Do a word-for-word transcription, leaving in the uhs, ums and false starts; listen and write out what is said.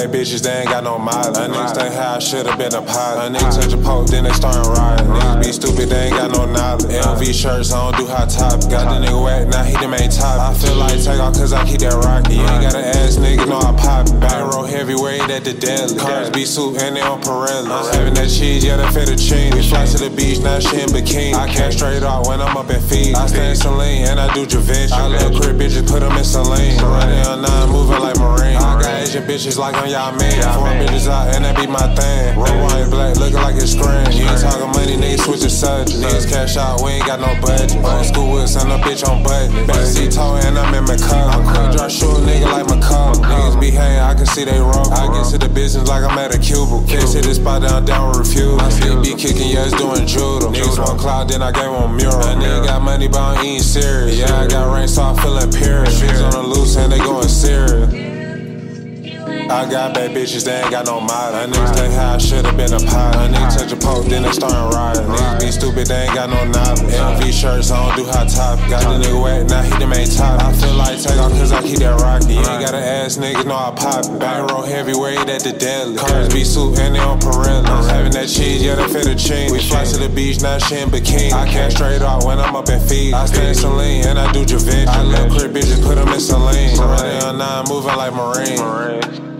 bad bitches, they ain't got no mileage. A niggas think how I should've been a pilot. A nigga touch a poke, then they startin' riding. Niggas be stupid, they ain't got no knowledge. L V shirts, I don't do hot top. Got the nigga whack, now he the main top. I feel like take off cause I keep that rocket. You ain't got an ass nigga, know I pop it. Back row heavyweight at the deli. Cars be soup and they on Pirelli. I'm having that cheese, yeah, that fettuccine. We fly to the beach, now she in bikini. I catch straight off when I'm up in feet. I stay in Celine and I do Javinci. I love crib bitches, put them in Celine. Running on nine, moving like Marine. I got Asian bitches like I'm y'all man. Four bitches out and that be my thing. Roll white black, looking like it's screen. You ain't talking money, niggas switch the subject. Niggas cash out, we ain't got no budget. Old school with son, a bitch on budget. Back seat tall and I'm in McCullough. I'm quick drop shoot nigga like McCullough. Niggas be hanging, I can see they roll. I get to the business like I'm at a cubicle. Can't hit this spot down, down with refuse. I still be kicking, yeah, it's doing judo. Niggas want cloud, then I gave them mural. A nigga got money, but I'm eating serious. Yeah, I got rain, so I feeling period. Niggas on the loose and they going serious. I got bad bitches, they ain't got no mileage. Niggas think how I should've been a pilot. Niggas touch a poke, then they startin' riding. Niggas be stupid, they ain't got no knowledge. L V shirts, I don't do hot top. Got the nigga whack, now he the main top. I feel like take off cause I keep that rocket. You ain't got an ass nigga, know I pop it. Back row heavyweight at the deli. Cars be soup and they on Pirelli. I'm having that cheese, yeah, that fettuccine. We fly to the beach, now she in bikini. I catch straight off when I'm up in feet. I stay in Celine and I do Javinci. I love crib bitches, put them in Celine. Running on nine, moving like Marine.